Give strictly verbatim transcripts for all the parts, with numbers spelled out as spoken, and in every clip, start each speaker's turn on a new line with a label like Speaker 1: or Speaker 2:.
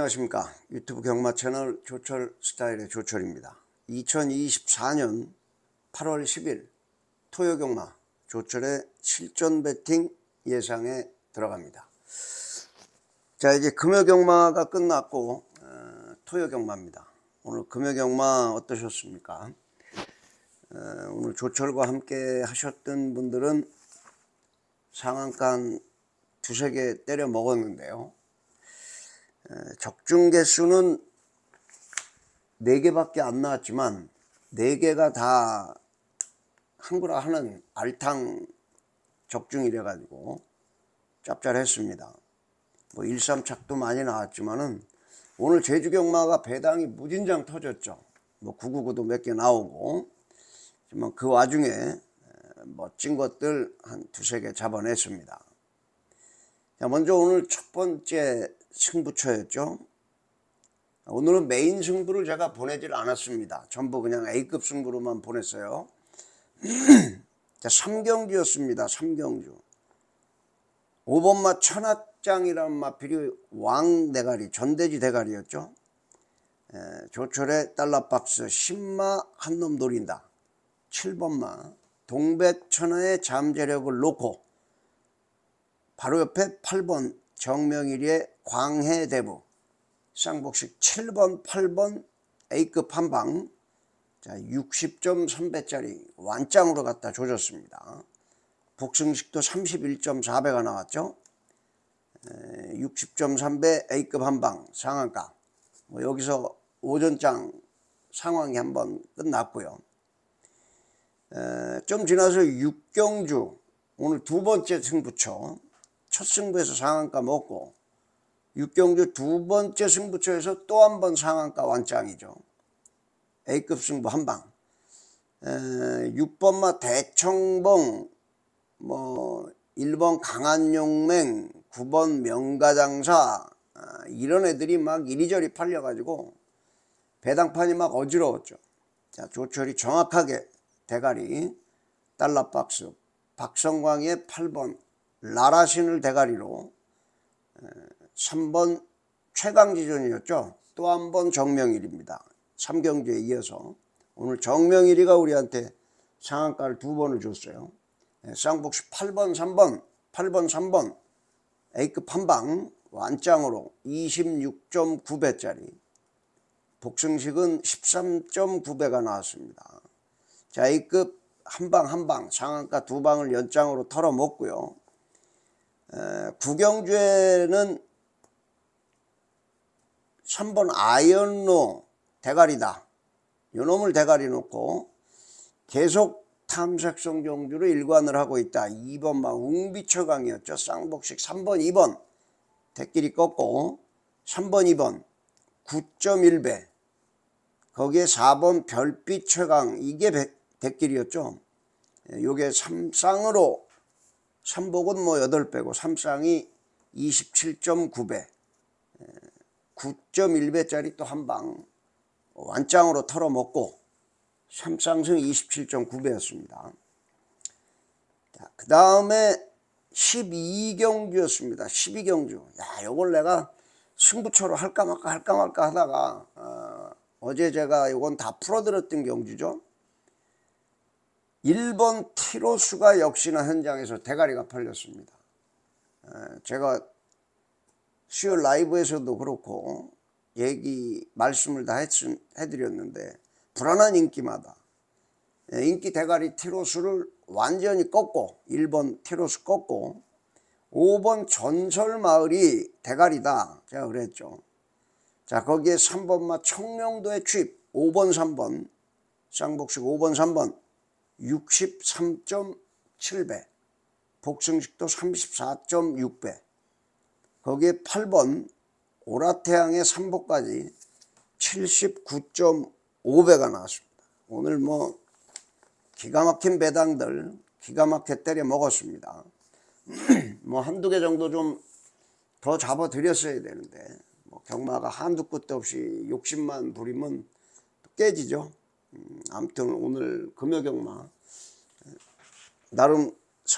Speaker 1: 안녕하십니까. 유튜브 경마 채널 조철 스타일의 조철입니다. 이천이십사 년 팔월 십일 토요 경마 조철의 실전 배팅 예상에 들어갑니다. 자, 이제 금요 경마가 끝났고 어, 토요 경마입니다. 오늘 금요 경마 어떠셨습니까? 어, 오늘 조철과 함께 하셨던 분들은 상한가 한 두세 개 때려 먹었는데요. 적중 개수는 네 개밖에 안 나왔지만 네 개가 다 한구라 하는 알탕 적중이래 가지고 짭짤했습니다. 뭐 일삼착도 많이 나왔지만은 오늘 제주경마가 배당이 무진장 터졌죠. 뭐 구구구도 몇 개 나오고 하지만 그 와중에 멋진 것들 한 두세 개 잡아냈습니다. 자, 먼저 오늘 첫 번째 승부처였죠. 오늘은 메인 승부를 제가 보내질 않았습니다. 전부 그냥 A급 승부로만 보냈어요. 자, 삼경주였습니다. 삼경주. 오 번마 천하장이라는 마필이 왕 대가리, 전돼지 대가리였죠. 에, 조철의 달러박스 십마 한 놈 노린다. 칠 번마 동백천하의 잠재력을 놓고 바로 옆에 팔 번 정명일의 광해대부, 쌍복식 칠 번, 팔 번 A급 한방. 자, 육십 점 삼 배짜리 완짱으로 갖다 조졌습니다. 복승식도 삼십일 점 사 배가 나왔죠. 에, 육십 점 삼 배 A급 한방 상한가. 뭐 여기서 오전장 상황이 한번 끝났고요. 에, 좀 지나서 육경주 오늘 두 번째 승부처. 첫 승부에서 상한가 먹고 육경주 두 번째 승부처에서 또 한 번 상한가 완짱이죠. A급 승부 한방. 육 번마 대청봉, 뭐 일 번 강한용맹, 구 번 명가장사, 아, 이런 애들이 막 이리저리 팔려가지고 배당판이 막 어지러웠죠. 자, 조철이 정확하게 대가리 달러박스 박성광의 팔 번 라라신을 대가리로 삼 번 최강지존이었죠. 또 한 번 정명일입니다. 삼경주에 이어서 오늘 정명일이가 우리한테 상한가를 두 번을 줬어요. 쌍복식 팔 번 삼 번 팔 번 삼 번 A급 한방 완짱으로 이십육 점 구 배짜리, 복승식은 십삼 점 구 배가 나왔습니다. 자, A급 한방 한방 상한가 두 방을 연장으로 털어먹고요. 에, 구경주에는 삼 번 아이언로 대가리다. 요놈을 대가리 놓고 계속 탐색성 경주로 일관을 하고 있다. 이 번마 웅비처강이었죠. 쌍복식 삼 번 이 번 대끼리 꺾고 삼 번 이 번 구 점 일 배, 거기에 사 번 별빛 최강, 이게 대끼리였죠. 요게 삼쌍으로 삼복은 뭐 여덟 배고 삼쌍이 이십칠 점 구 배, 구 점 일 배짜리 또 한방 완짱으로 털어먹고 삼쌍승 이십칠 점 구 배였습니다. 그 다음에 십이 경주였습니다. 십이 경주. 야, 요걸 내가 승부처로 할까 말까 할까 말까 하다가 어, 어제 제가 요건 다 풀어드렸던 경주죠. 일 번 티로수가 역시나 현장에서 대가리가 팔렸습니다. 제가 수요일 라이브에서도 그렇고 얘기 말씀을 다 했, 해드렸는데 불안한 인기마다 인기 대가리 티로수를 완전히 꺾고 일 번 티로수 꺾고 오 번 전설마을이 대가리다 제가 그랬죠. 자, 거기에 삼 번마 청명도의 취입 오 번 삼 번 쌍복식 오 번 삼 번 육십삼 점 칠 배, 복승식도 삼십사 점 육 배, 거기에 팔 번 오라태양의 삼복까지 칠십구 점 오 배가 나왔습니다. 오늘 뭐 기가 막힌 배당들 기가 막히게 때려 먹었습니다. 뭐 한두 개 정도 좀 더 잡아 드렸어야 되는데 뭐 경마가 한두 끝도 없이 욕심만 부리면 깨지죠. 음, 아무튼 오늘 금요경마 나름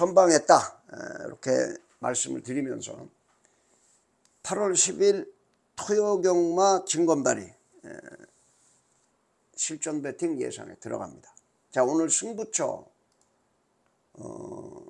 Speaker 1: 선방했다 이렇게 말씀을 드리면서 팔월 십일 토요경마 진검다리 에, 실전 배팅 예상에 들어갑니다. 자, 오늘 승부처 어,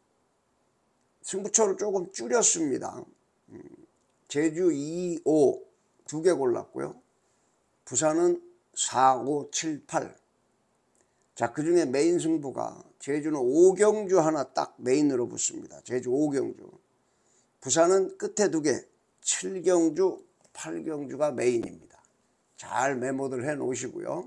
Speaker 1: 승부처를 조금 줄였습니다. 음, 제주 이, 오 두 개 골랐고요. 부산은 사, 오, 칠, 팔. 자, 그 중에 메인 승부가 제주는 오경주 하나 딱 메인으로 붙습니다. 제주 오경주. 부산은 끝에 두 개, 칠경주, 팔경주가 메인입니다. 잘 메모들 해 놓으시고요.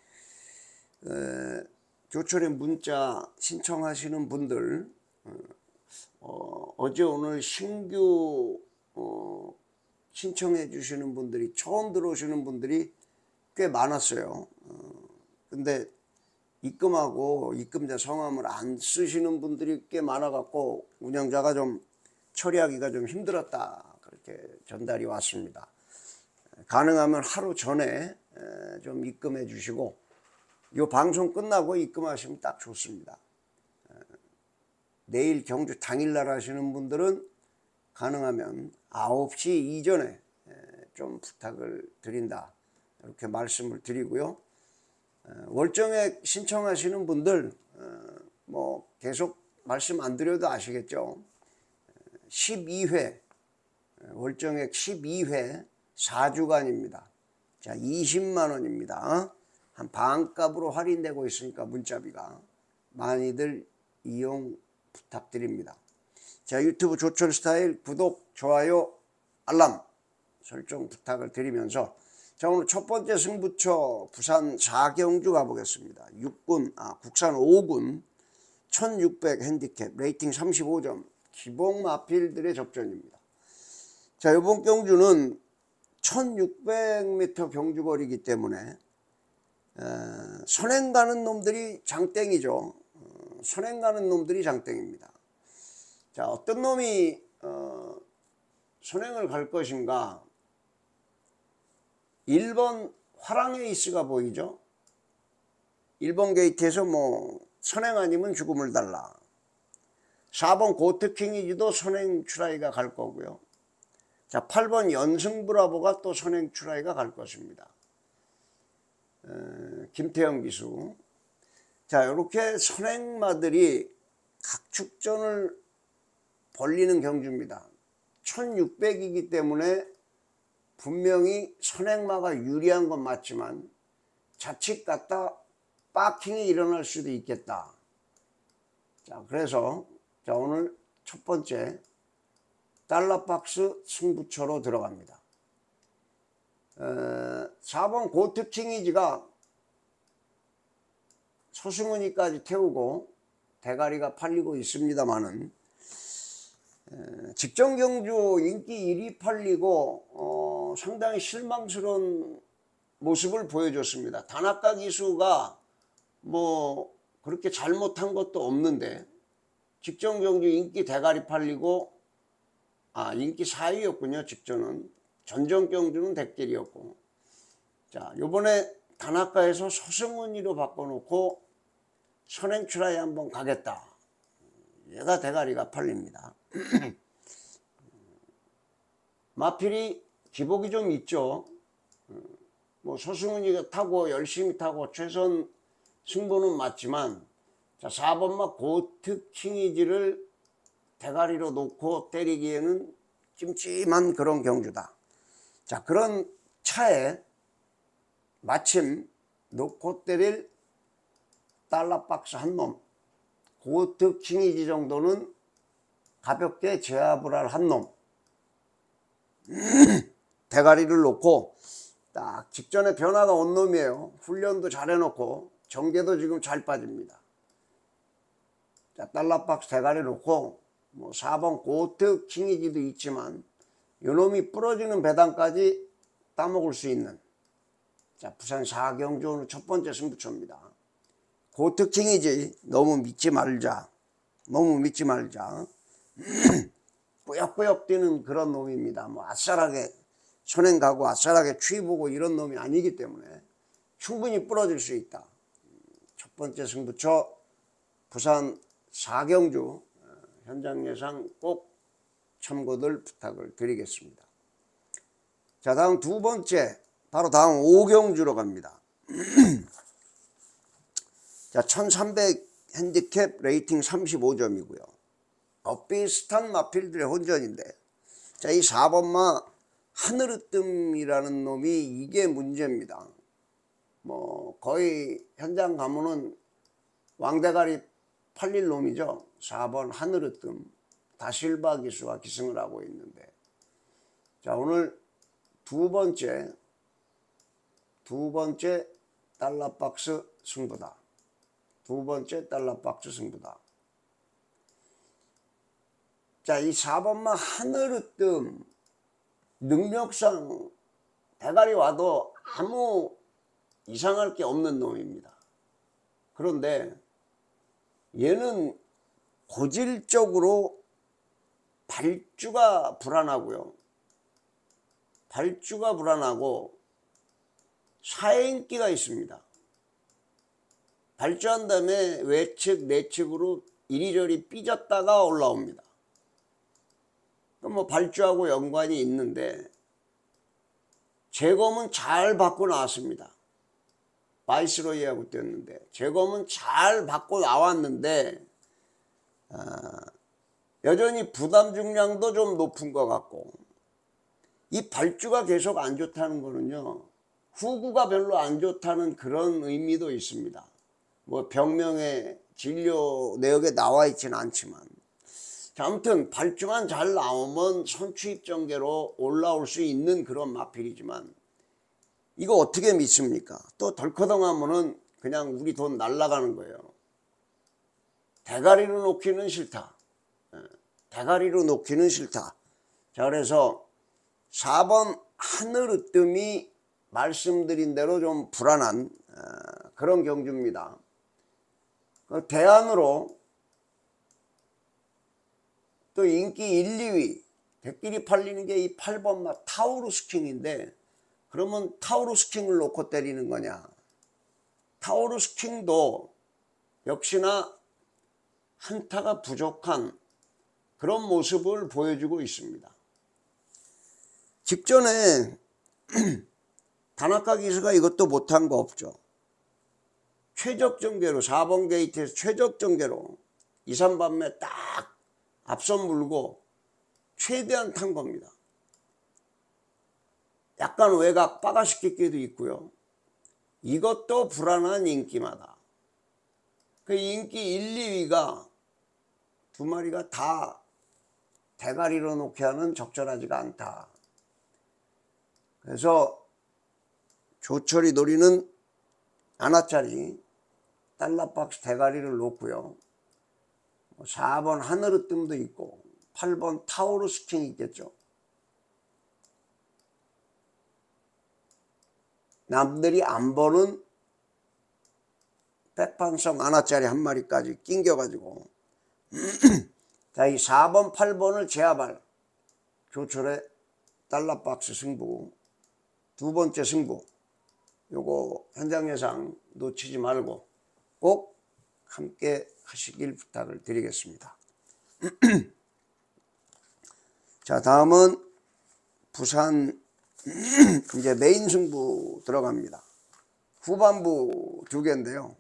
Speaker 1: 에, 조철의 문자 신청하시는 분들 어, 어제 오늘 신규 어, 신청해 주시는 분들이 처음 들어오시는 분들이 꽤 많았어요. 어, 근데 입금하고 입금자 성함을 안 쓰시는 분들이 꽤 많아 갖고 운영자가 좀 처리하기가 좀 힘들었다, 그렇게 전달이 왔습니다. 가능하면 하루 전에 좀 입금해 주시고 이 방송 끝나고 입금하시면 딱 좋습니다. 내일 경주 당일날 하시는 분들은 가능하면 아홉 시 이전에 좀 부탁을 드린다, 이렇게 말씀을 드리고요. 월정액 신청하시는 분들 뭐 계속 말씀 안 드려도 아시겠죠. 십이 회 월정액 십이 회 사 주간입니다. 자, 이십만 원입니다. 한 반값으로 할인되고 있으니까 문자비가 많이들 이용 부탁드립니다. 자, 유튜브 조철 스타일 구독, 좋아요, 알람 설정 부탁을 드리면서 자, 오늘 첫 번째 승부처 부산 사경주 가보겠습니다. 육 군, 아, 국산 오 군 천육백 핸디캡 레이팅 삼십오 점 기복 마필들의 접전입니다. 자, 이번 경주는 천육백 미터 경주거리이기 때문에 에, 선행 가는 놈들이 장땡이죠. 어, 선행 가는 놈들이 장땡입니다. 자, 어떤 놈이 어, 선행을 갈 것인가. 일 번 화랑에이스가 보이죠. 일 번 게이트에서 뭐 선행 아니면 죽음을 달라. 사 번 고트킹이지도 선행 추라이가 갈 거고요. 자, 팔 번 연승브라보가 또 선행 추라이가 갈 것입니다. 에, 김태형 기수. 자, 이렇게 선행마들이 각축전을 벌리는 경주입니다. 천육백이기 때문에 분명히 선행마가 유리한 건 맞지만 자칫 갖다 빠킹이 일어날 수도 있겠다. 자, 그래서 자, 오늘 첫 번째 달러박스 승부처로 들어갑니다. 에, 사 번 고트킹이지가 서승은이까지 태우고 대가리가 팔리고 있습니다만은 직전 경주 인기 일 위 팔리고 어, 상당히 실망스러운 모습을 보여줬습니다. 다나카 기수가 뭐 그렇게 잘못한 것도 없는데 직전 경주 인기 대가리 팔리고 아 인기 사 위였군요. 직전은 전전 경주는 대길이었고 자 요번에 다나카에서 서승은이로 바꿔놓고 선행추라이 한번 가겠다. 얘가 대가리가 팔립니다. 마필이 기복이 좀 있죠. 뭐 서승은이가 타고 열심히 타고 최선 승부는 맞지만 자 사 번마 고트킹이지를 대가리로 놓고 때리기에는 찜찜한 그런 경주다. 자, 그런 차에 마침 놓고 때릴 달러박스 한 놈, 고트킹이지 정도는 가볍게 제압을 할 한 놈, 대가리를 놓고 딱 직전에 변화가 온 놈이에요. 훈련도 잘 해놓고 전개도 지금 잘 빠집니다. 자, 달러박스 대가리 놓고 뭐 사 번 고트킹이지도 있지만 요놈이 부러지는 배당까지 따먹을 수 있는 자 부산 사경주 오늘 첫 번째 승부처입니다. 고트킹이지 너무 믿지 말자. 너무 믿지 말자. 뿌역뿌역 뛰는 그런 놈입니다. 뭐 아싸라게 선행 가고 아싸라게 추위 보고 이런 놈이 아니기 때문에 충분히 부러질 수 있다. 첫 번째 승부처 부산 사경주 현장 예상 꼭 참고들 부탁을 드리겠습니다. 자, 다음 두 번째, 바로 다음 오경주로 갑니다. 자, 천삼백 핸디캡 레이팅 삼십오 점이고요. 어, 비슷한 마필들의 혼전인데, 자, 이 사 번마 하늘으뜸이라는 놈이 이게 문제입니다. 뭐 거의 현장 가면은 왕대가리 팔릴 놈이죠. 사 번 하늘으뜸 다실바 기수가 기승을 하고 있는데, 자, 오늘 두 번째 두 번째 달러박스 승부다. 두 번째 달러박스 승부다. 자, 이 사 번마 하늘으뜸 능력상 대가리 와도 아무 이상할 게 없는 놈입니다. 그런데 얘는 고질적으로 발주가 불안하고요. 발주가 불안하고 사행기가 있습니다. 발주한 다음에 외측 내측으로 이리저리 삐졌다가 올라옵니다. 뭐 발주하고 연관이 있는데 재검은 잘 받고 나왔습니다. 바이스로이하고 뛰었는데 재검은 잘 받고 나왔는데 아, 여전히 부담 중량도 좀 높은 것 같고, 이 발주가 계속 안 좋다는 거는요, 후구가 별로 안 좋다는 그런 의미도 있습니다. 뭐 병명의 진료 내역에 나와 있지는 않지만, 자, 아무튼 발주만 잘 나오면 선취입 전개로 올라올 수 있는 그런 마필이지만, 이거 어떻게 믿습니까? 또 덜커덩하면은 그냥 우리 돈 날라가는 거예요. 대가리로 놓기는 싫다. 대가리로 놓기는 싫다. 자, 그래서 사 번 하늘으뜸이 말씀드린 대로 좀 불안한 그런 경주입니다. 대안으로 또 인기 일, 이 위 대끼리 팔리는 게 이 팔 번마 타우루스킹인데, 그러면 타우루스킹을 놓고 때리는 거냐? 타우루스킹도 역시나 한타가 부족한 그런 모습을 보여주고 있습니다. 직전에 다나카 기수가 이것도 못한 거 없죠. 최적 전개로 사 번 게이트에서 최적 전개로 이, 삼 번에 딱 앞선 물고 최대한 탄 겁니다. 약간 외곽 빠가시키기도 있고요. 이것도 불안한 인기마다. 그 인기 일, 이 위가 두 마리가 다 대가리로 놓게 하는 적절하지가 않다. 그래서 조철이 노리는 하나짜리 달러박스 대가리를 놓고요. 사 번 하늘으뜸도 있고 팔 번 타우루스킹이 있겠죠. 남들이 안 보는 백판성 하나짜리 한 마리까지 낑겨가지고 자, 이 사 번, 팔 번을 제압할 조철의 달러박스 승부, 두 번째 승부, 요거 현장 예상 놓치지 말고 꼭 함께 하시길 부탁을 드리겠습니다. 자, 다음은 부산 이제 메인 승부 들어갑니다. 후반부 두 개인데요.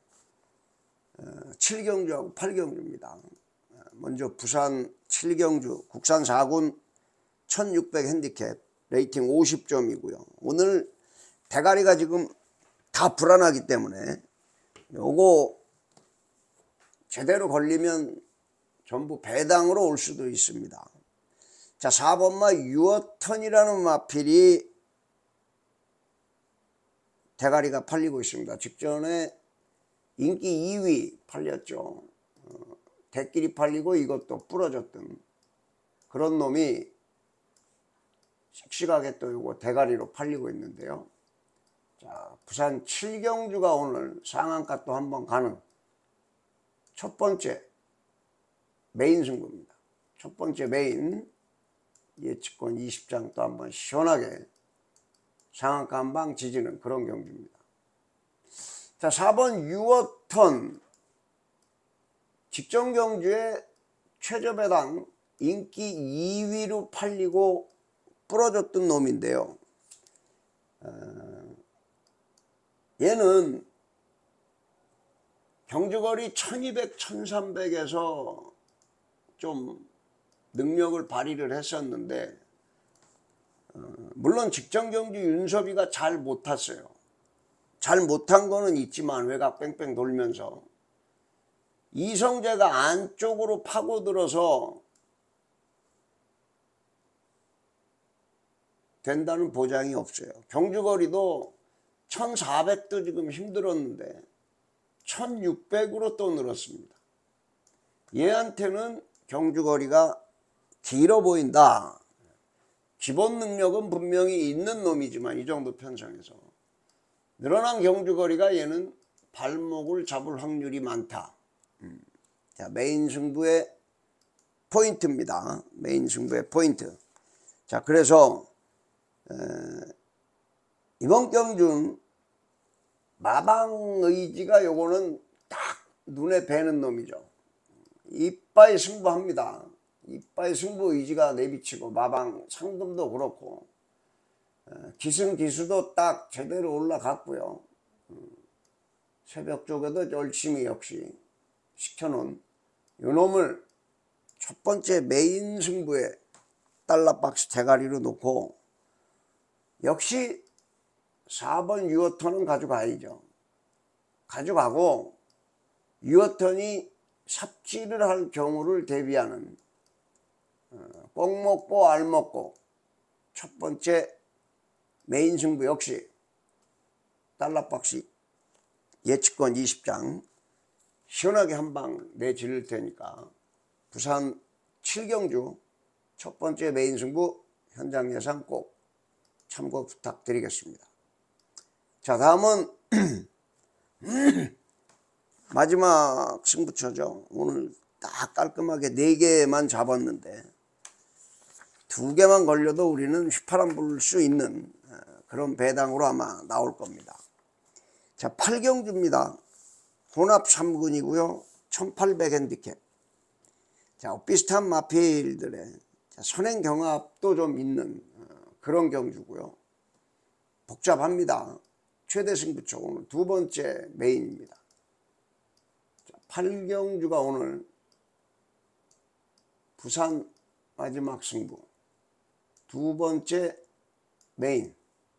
Speaker 1: 칠 경주하고 팔 경주입니다. 먼저 부산 칠 경주 국산 사 군 천육백 핸디캡 레이팅 오십 점이고요. 오늘 대가리가 지금 다 불안하기 때문에 요거 제대로 걸리면 전부 배당으로 올 수도 있습니다. 자, 사 번마 유어턴이라는 마필이 대가리가 팔리고 있습니다. 직전에 인기 이 위 팔렸죠. 어, 대끼리 팔리고 이것도 부러졌던 그런 놈이 씩씩하게 또 이거 대가리로 팔리고 있는데요. 자, 부산 칠 경주가 오늘 상한가 또 한번 가는 첫 번째 메인 승부입니다. 첫 번째 메인 예측권 이십 장 또 한번 시원하게 상한가 한 방 지지는 그런 경주입니다. 자, 사 번 유어턴 직전 경주에 최저배당 인기 이 위로 팔리고 부러졌던 놈인데요. 어, 얘는 경주거리 천이백, 천삼백에서 좀 능력을 발휘를 했었는데 어, 물론 직전경주 윤섭이가 잘 못 탔어요. 잘 못한 거는 있지만 외곽 뺑뺑 돌면서 이성재가 안쪽으로 파고들어서 된다는 보장이 없어요. 경주거리도 천사백도 지금 힘들었는데 천육백으로 또 늘었습니다. 얘한테는 경주거리가 길어 보인다. 기본 능력은 분명히 있는 놈이지만 이 정도 편성에서 늘어난 경주거리가 얘는 발목을 잡을 확률이 많다. 음. 자, 메인 승부의 포인트입니다. 메인 승부의 포인트. 자, 그래서 에, 이번 경주는 마방의지가 요거는 딱 눈에 뵈는 놈이죠. 이빠이 승부합니다. 이빠이 승부 의지가 내비치고 마방 상금도 그렇고 기승기수도 딱 제대로 올라갔고요. 새벽 쪽에도 열심히 역시 시켜놓은 요놈을 첫 번째 메인 승부에 달러박스 대가리로 놓고 역시 사 번 유어턴은 가져가야죠. 가져가고 유어턴이 삽질을 할 경우를 대비하는 꼭 먹고 알 먹고 첫 번째 메인 승부 역시 달러박스 예측권 이십 장 시원하게 한 방 내지를 테니까 부산 칠경주 첫 번째 메인 승부 현장 예상 꼭 참고 부탁드리겠습니다. 자, 다음은 마지막 승부처죠. 오늘 딱 깔끔하게 네 개만 잡았는데 두 개만 걸려도 우리는 휘파람 불 수 있는 그런 배당으로 아마 나올 겁니다. 자, 팔경주입니다. 혼합 삼 군이고요. 천팔백 핸디캡. 자, 비슷한 마필들의 선행 경합도 좀 있는 그런 경주고요. 복잡합니다. 최대 승부처 오늘 두 번째 메인입니다. 자, 팔경주가 오늘 부산 마지막 승부 두 번째 메인.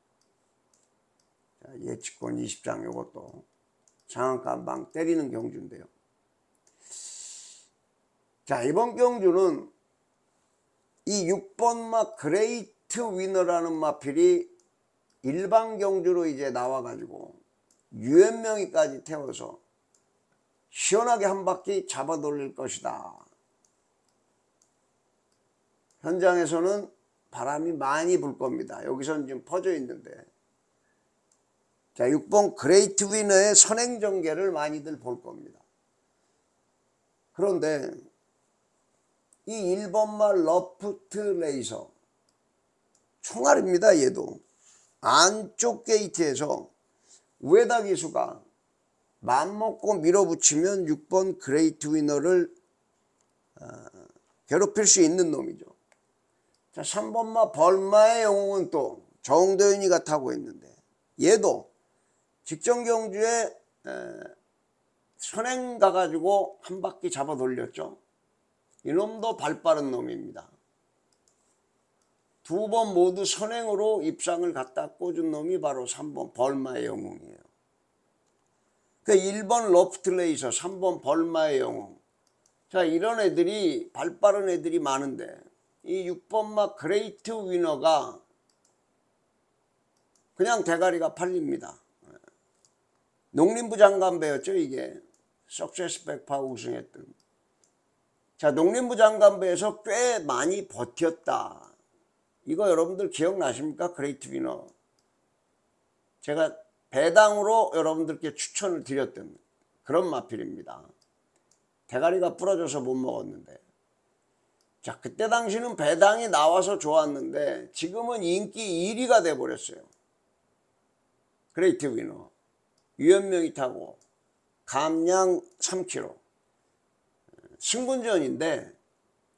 Speaker 1: 자, 예측권 이십 장 요것도 장안가 한 방 때리는 경주인데요. 자, 이번 경주는 이 육 번 마 그레이트 위너라는 마필이 일반 경주로 이제 나와가지고 유엔명이까지 태워서 시원하게 한 바퀴 잡아 돌릴 것이다. 현장에서는 바람이 많이 불 겁니다. 여기서는 지금 퍼져 있는데. 자, 육 번 그레이트 위너의 선행전개를 많이들 볼 겁니다. 그런데 이 일 번 마 러프트 레이서 총알입니다. 얘도 안쪽 게이트에서 우에다 기수가 맘먹고 밀어붙이면 육 번 그레이트 위너를 어, 괴롭힐 수 있는 놈이죠. 자, 삼 번 마 벌마의 영웅은 또 정도윤이가 타고 있는데 얘도 직전 경주에 에, 선행 가가지고 한 바퀴 잡아 돌렸죠. 이놈도 발 빠른 놈입니다. 두 번 모두 선행으로 입상을 갖다 꽂은 놈이 바로 삼 번 벌마의 영웅이에요. 그 일 번 러프트 레이서, 삼 번 벌마의 영웅. 자, 이런 애들이 발 빠른 애들이 많은데 이 육 번 마 그레이트 위너가 그냥 대가리가 팔립니다. 농림부 장관배였죠, 이게. 석세스 백파 우승했던. 자, 농림부 장관배에서 꽤 많이 버텼다. 이거 여러분들 기억나십니까? 그레이트 위너. 제가 배당으로 여러분들께 추천을 드렸던 그런 마필입니다. 대가리가 부러져서 못 먹었는데. 자, 그때 당시는 배당이 나와서 좋았는데 지금은 인기 일 위가 돼버렸어요. 그레이트 위너. 유연명이 타고 감량 삼 킬로미터. 승분전인데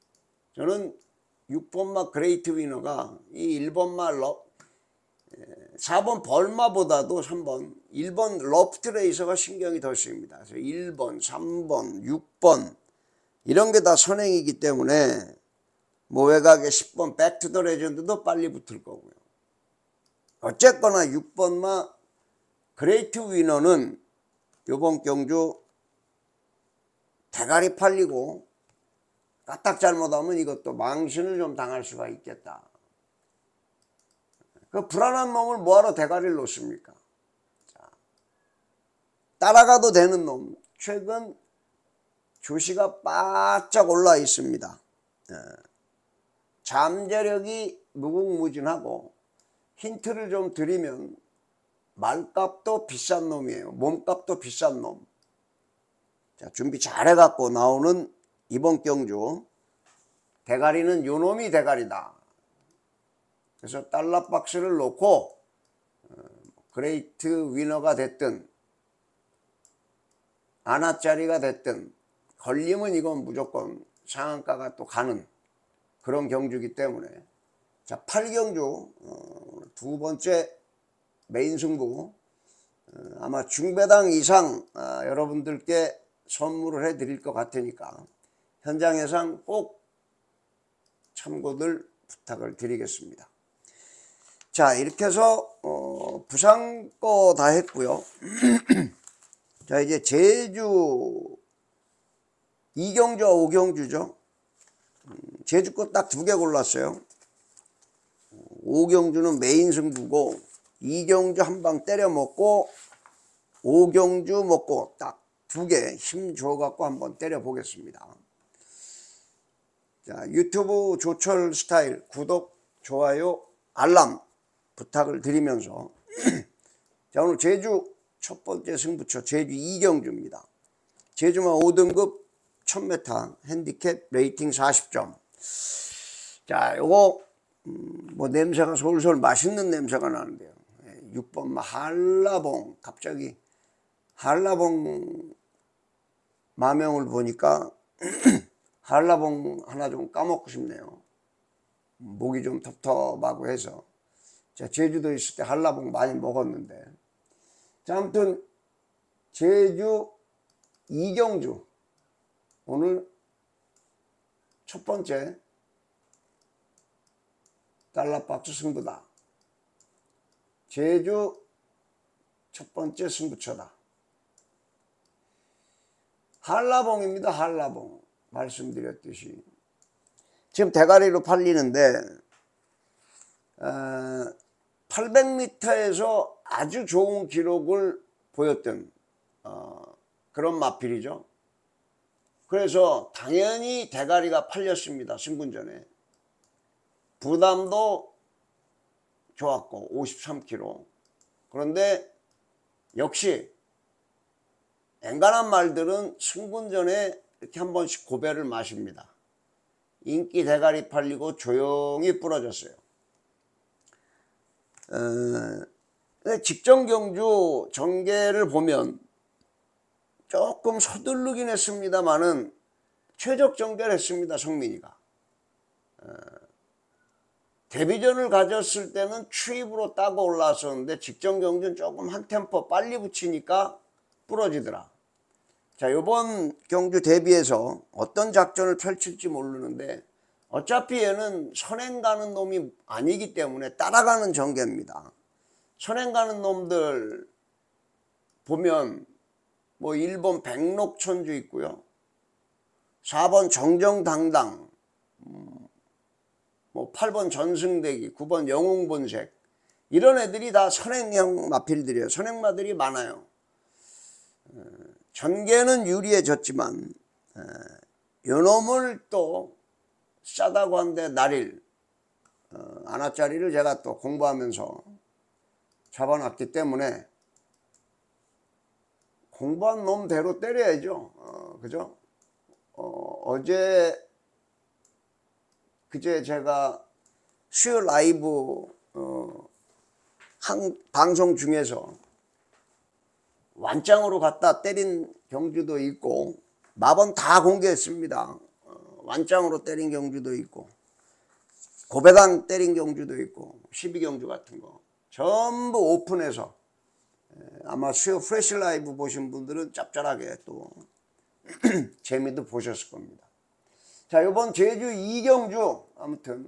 Speaker 1: 저는 육 번 마 그레이트 위너가 이 일 번 마 러, 사 번 벌마보다도 삼 번, 일 번 러프트 레이서가 신경이 더 쓰입니다. 그래서 일 번, 삼 번, 육 번 이런 게 다 선행이기 때문에 뭐 외곽에 십 번 백투 더 레전드도 빨리 붙을 거고요. 어쨌거나 육 번마 그레이트 위너는 이번 경주 대가리 팔리고 까딱 잘못하면 이것도 망신을 좀 당할 수가 있겠다. 그 불안한 놈을 뭐하러 대가리를 놓습니까? 자, 따라가도 되는 놈. 최근 주시가 바짝 올라 있습니다. 예. 잠재력이 무궁무진하고 힌트를 좀 드리면 말값도 비싼 놈이에요. 몸값도 비싼 놈. 자, 준비 잘해갖고 나오는 이번 경주 대가리는 요 놈이 대가리다. 그래서 달러 박스를 놓고 어, 그레이트 위너가 됐든 아나짜리가 됐든 걸리면 이건 무조건 상한가가 또 가는 그런 경주이기 때문에 자 팔 경주 어, 두 번째 메인 승부 어, 아마 중배당 이상 어, 여러분들께 선물을 해드릴 것 같으니까 현장 예상 꼭 참고들 부탁을 드리겠습니다. 자 이렇게 해서 어, 부상 거 다 했고요. 자 이제 제주 이 경주와 오 경주죠. 음, 제주 거 딱 두 개 골랐어요. 오 경주는 메인 승부고 이 경주 한 방 때려 먹고 오 경주 먹고 딱 두 개 힘 줘 갖고 한번 때려 보겠습니다. 자 유튜브 조철 스타일 구독 좋아요 알람 부탁을 드리면서 자 오늘 제주 첫 번째 승부처 제주 이 경주입니다. 제주만 오 등급 천 미터 핸디캡 레이팅 사십 점. 자 요거 음, 뭐 냄새가 솔솔 맛있는 냄새가 나는데요. 육 번 한라봉 갑자기 한라봉 마명을 보니까 한라봉 하나 좀 까먹고 싶네요. 목이 좀 텁텁하고 해서 자 제주도 있을 때 한라봉 많이 먹었는데 자 아무튼 제주 이 경주 오늘 첫 번째 달러박스 승부다. 제주 첫 번째 승부처다. 한라봉입니다. 한라봉 말씀드렸듯이 지금 대가리로 팔리는데 어, 팔백 미터에서 아주 좋은 기록을 보였던 어, 그런 마필이죠. 그래서 당연히 대가리가 팔렸습니다. 승군전에 부담도 좋았고 오십삼 킬로그램. 그런데 역시 앵간한 말들은 승군전에 이렇게 한 번씩 고배를 마십니다. 인기 대가리 팔리고 조용히 부러졌어요. 어, 직전 경주 전개를 보면 조금 서두르긴 했습니다만은 최적 전개를 했습니다. 성민이가. 어, 데뷔전을 가졌을 때는 추입으로 따고 올라왔었는데 직전 경주는 조금 한 템포 빨리 붙이니까 부러지더라. 자, 이번 경주 대비해서 어떤 작전을 펼칠지 모르는데 어차피 얘는 선행 가는 놈이 아니기 때문에 따라가는 전개입니다. 선행 가는 놈들 보면 뭐 일 번 백록천주 있고요. 사 번 정정당당, 뭐 팔 번 전승대기, 구 번 영웅본색 이런 애들이 다 선행형 마필들이에요. 선행마들이 많아요. 전개는 유리해졌지만 요 놈을 또 싸다고 한데 날일 어, 아나짜리를 제가 또 공부하면서 잡아놨기 때문에 공부한 놈대로 때려야죠. 어, 그죠? 어, 어제 그제 제가 수요일 라이브 어, 한 방송 중에서 완장으로 갖다 때린 경주도 있고 마번 다 공개했습니다. 어, 완장으로 때린 경주도 있고 고배당 때린 경주도 있고 십이 경주 같은 거 전부 오픈해서 아마 수요 프레시 라이브 보신 분들은 짭짤하게 또 재미도 보셨을 겁니다. 자, 이번 제주 이경주 아무튼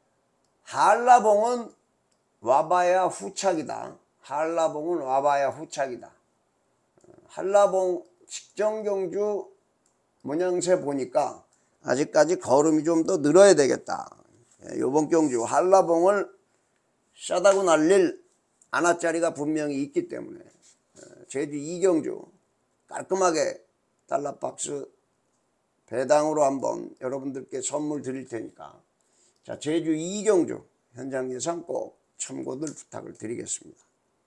Speaker 1: 한라봉은 와봐야 후착이다. 한라봉은 와봐야 후착이다. 한라봉 직전경주 문양새 보니까 아직까지 걸음이 좀 더 늘어야 되겠다. 이번 경주 한라봉을 싸다고 날릴 안아짜리가 분명히 있기 때문에 제주 이경주 깔끔하게 달러박스 배당으로 한번 여러분들께 선물 드릴 테니까 자, 제주 이경주 현장 예상 꼭 참고들 부탁을 드리겠습니다.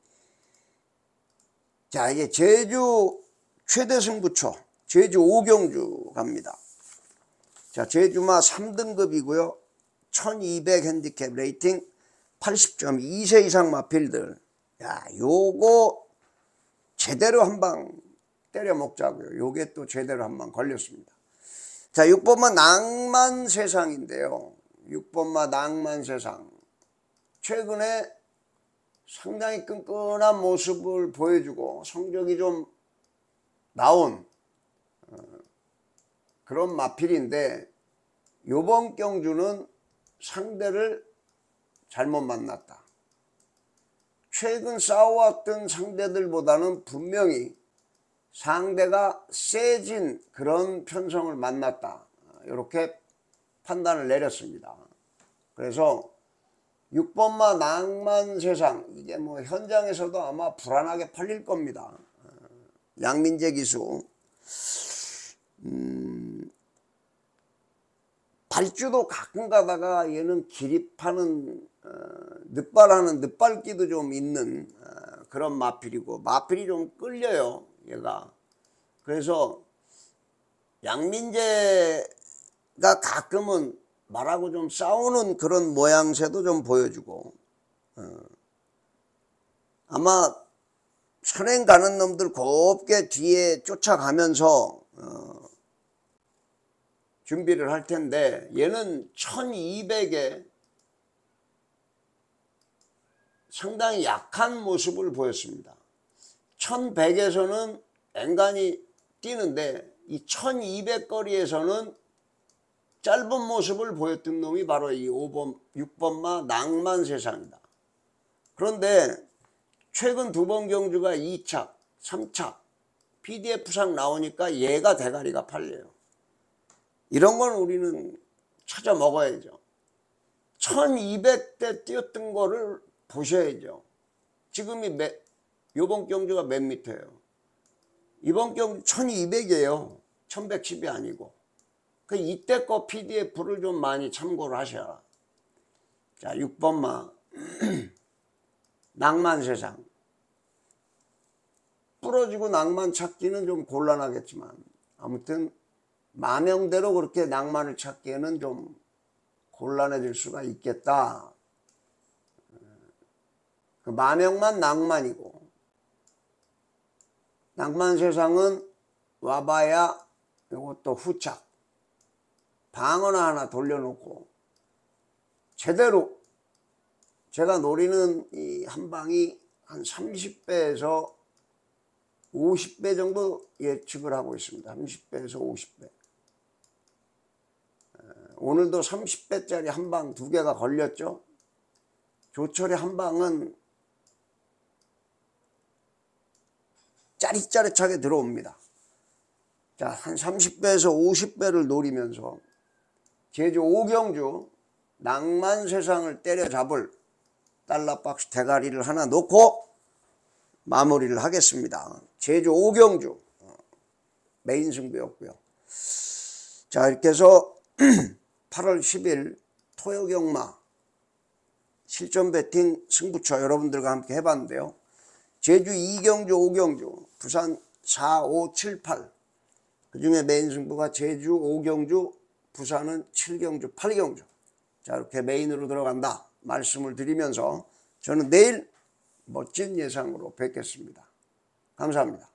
Speaker 1: 자, 이게 제주 최대 승부처 제주 오경주 갑니다. 자, 제주마 삼 등급이고요. 천이백 핸디캡 레이팅 팔십 점 이 세 이상 마필들. 야, 요거 제대로 한방 때려 먹자고요. 요게 또 제대로 한방 걸렸습니다. 자, 육 번마 낭만세상인데요. 육 번마 낭만세상. 최근에 상당히 끈끈한 모습을 보여주고 성적이 좀 나온 어, 그런 마필인데 요번 경주는 상대를 잘못 만났다. 최근 싸워왔던 상대들보다는 분명히 상대가 세진 그런 편성을 만났다. 이렇게 판단을 내렸습니다. 그래서 육 번마 낭만세상 이게 뭐 현장에서도 아마 불안하게 팔릴 겁니다. 양민재 기수 음, 발주도 가끔 가다가 얘는 기립하는 어, 늑발하는 늑발기도 좀 있는 어, 그런 마필이고 마필이 좀 끌려요 얘가. 그래서 양민재가 가끔은 말하고 좀 싸우는 그런 모양새도 좀 보여주고 어, 아마 선행 가는 놈들 곱게 뒤에 쫓아가면서 어, 준비를 할 텐데 얘는 천이백에 상당히 약한 모습을 보였습니다. 천백에서는 앵간히 뛰는데 이 천이백 거리에서는 짧은 모습을 보였던 놈이 바로 이 오 번, 육 번마 낭만세상이다. 그런데 최근 두 번 경주가 이 착, 삼 착 피디에프상 나오니까 얘가 대가리가 팔려요. 이런 건 우리는 찾아 먹어야죠. 천이백 대 뛰었던 거를 보셔야죠. 지금이 몇, 요번 경주가 몇 미터예요? 이번 경주 천이백이에요. 천백십이 아니고. 그 이때 거 피디에프를 좀 많이 참고를 하셔라. 자, 육 번마 낭만세상. 부러지고 낭만 찾기는 좀 곤란하겠지만 아무튼 마명대로 그렇게 낭만을 찾기에는 좀 곤란해질 수가 있겠다. 그 마명만 낭만이고 낭만세상은 와봐야 이것도 후착 방어나 하나 돌려놓고 제대로 제가 노리는 이 한방이 한 삼십 배에서 오십 배 정도 예측을 하고 있습니다. 삼십 배에서 오십 배. 오늘도 삼십 배짜리 한방 두 개가 걸렸죠. 조철의 한방은 짜릿짜릿하게 들어옵니다. 자, 한 삼십 배에서 오십 배를 노리면서 제주 오경주 낭만세상을 때려잡을 달러박스 대가리를 하나 놓고 마무리를 하겠습니다. 제주 오경주 메인 승부였고요. 자, 이렇게 해서 팔월 십일 토요경마 실전 배팅 승부처 여러분들과 함께 해봤는데요. 제주 이경주, 오경주, 부산 사, 오, 칠, 팔 그 중에 메인 승부가 제주, 오경주, 부산은 칠경주, 팔경주. 자, 이렇게 메인으로 들어간다 말씀을 드리면서 저는 내일 멋진 예상으로 뵙겠습니다. 감사합니다.